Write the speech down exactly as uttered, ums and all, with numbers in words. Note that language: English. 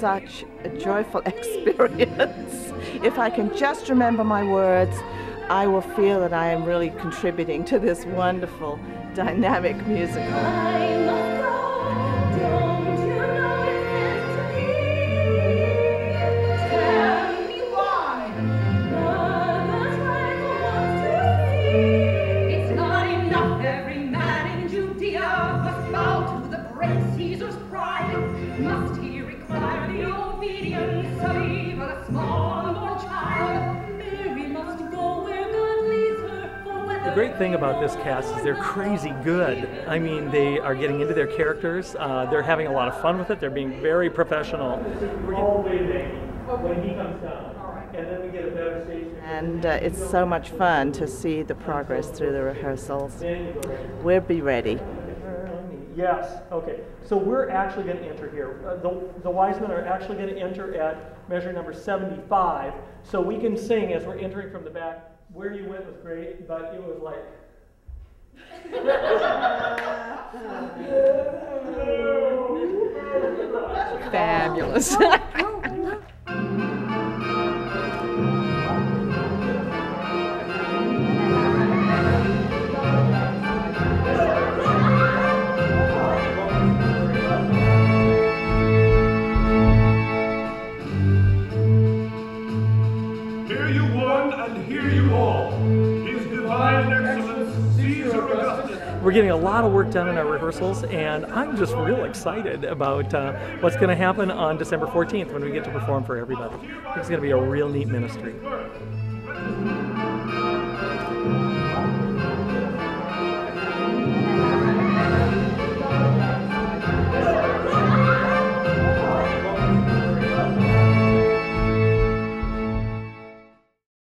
such a joyful experience. If I can just remember my words, I will feel that I am really contributing to this wonderful, dynamic musical. The great thing about this cast is they're crazy good. I mean, they are getting into their characters. Uh, they're having a lot of fun with it. They're being very professional. We're all waiting when he comes down, and then we get a better stage. And uh, it's so much fun to see the progress through the rehearsals. We'll be ready. Yes, okay. So we're actually going to enter here. Uh, the, the wise men are actually going to enter at measure number seventy-five. So we can sing as we're entering from the back. Where you went was great, but it was like... Fabulous. We're getting a lot of work done in our rehearsals, and I'm just real excited about uh, what's going to happen on December fourteenth when we get to perform for everybody. It's going to be a real neat ministry.